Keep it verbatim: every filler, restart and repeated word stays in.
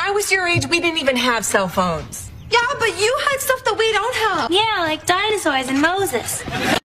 I was your age, we didn't even have cell phones. Yeah, but you had stuff that we don't have. Yeah, like dinosaurs and Moses.